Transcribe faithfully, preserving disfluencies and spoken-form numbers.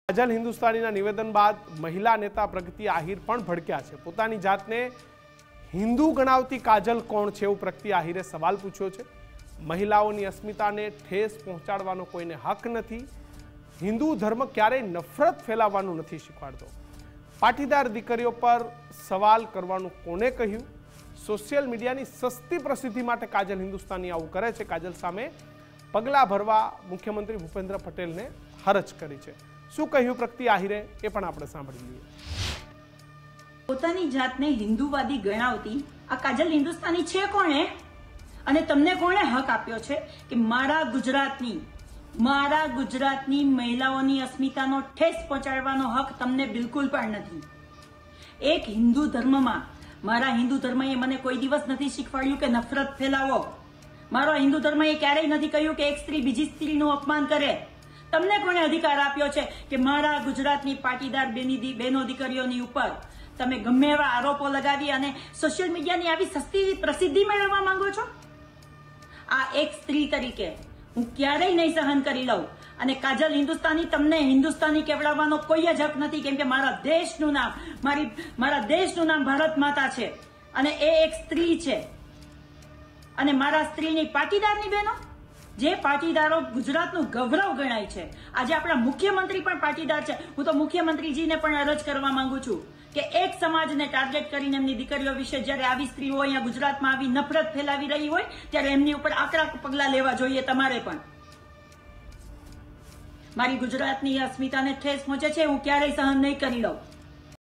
કાજલ હિન્દુસ્તાનીના નિવેદન બાદ મહિલા નેતા પ્રગતિ આહિર પણ ભડક્યા છે। પોતાની જાતને હિન્દુ ગણાવતી કાજલ કોણ છે એવું પ્રગતિ આહિરે સવાલ પૂછ્યો છે। મહિલાઓની અસ્મિતાને ઠેસ પહોંચાડવાનો કોઈને હક નથી। હિન્દુ ધર્મ ક્યારેય નફરત ફેલાવવાનું નથી શીખવાડતો। પાટીદાર દીકરીઓ પર સવાલ કરવાનું કોને કહ્યું? સોશિયલ મીડિયાની સસ્તી પ્રસિદ્ધિ માટે કાજલ હિન્દુસ્તાની આવું કરે છે। કાજલ સામે પગલાં ભરવા મુખ્યમંત્રી ભૂપેન્દ્ર પટેલને હરજ કરી છે। શું કહ્યું પ્રગતિ આહિરે એ પણ આપણે સાંભળી લઈએ। પોતાની જાતને હિન્દુવાદી ગણાવતી આ કાજલ હિન્દુસ્તાની છે કોણે? અને તમને કોણે હક આપ્યો છે કે મારા ગુજરાતની મારા ગુજરાતની મહિલાઓની અસ્મિતાનો ઠેસ પહોંચાડવાનો હક તમને બિલકુલ પણ નથી। એક હિન્દુ ધર્મમાં મારા હિન્દુ ધર્મએ મને કોઈ દિવસ નથી શીખવાડ્યું કે નફરત ફેલાવો। મારો હિન્દુ ધર્મએ ક્યારેય નથી કહ્યું કે એક સ્ત્રી બીજી સ્ત્રીનું અપમાન કરે। તમને કોણે અધિકાર આપ્યો છે કે મારા ગુજરાતની પાટીદાર બેની બહેનો દીકરીઓની ઉપર તમે ગમે એવા આરોપો લગાવી અને સોશિયલ મીડિયાની આવી સસ્તી પ્રસિદ્ધિ મેળવવા માંગો છો? આ એક સ્ત્રી તરીકે હું ક્યારેય નહીં સહન કરી લઉં। અને કાજલ હિન્દુસ્તાની તમને હિન્દુસ્તાની કહેવડાવવાનો કોઈ જ હક નથી, કેમ કે મારા દેશનું નામ મારી મારા દેશનું નામ ભારત માતા છે અને એ એક સ્ત્રી છે। અને મારા સ્ત્રીની પાટીદારની બહેનો જે પાટીદારો ગુજરાતનું ગૌરવ ગણાય છે, આજે આપણા મુખ્યમંત્રી પણ પાટીદાર છે। હું તો મુખ્યમંત્રીજીને પણ અરજ કરવા માંગુ છું કે એક સમાજને ટાર્ગેટ કરીને એમની દીકરીઓ વિશે જ્યારે આવી સ્ત્રીઓ અહીંયા ગુજરાતમાં આવી નફરત ફેલાવી રહી હોય ત્યારે એમની ઉપર આકરા પગલાં લેવા જોઈએ। તમારે પણ મારી ગુજરાતની અસ્મિતાને ઠેસ પહોંચે છે, હું ક્યારેય સહન નહીં કરી લઉં।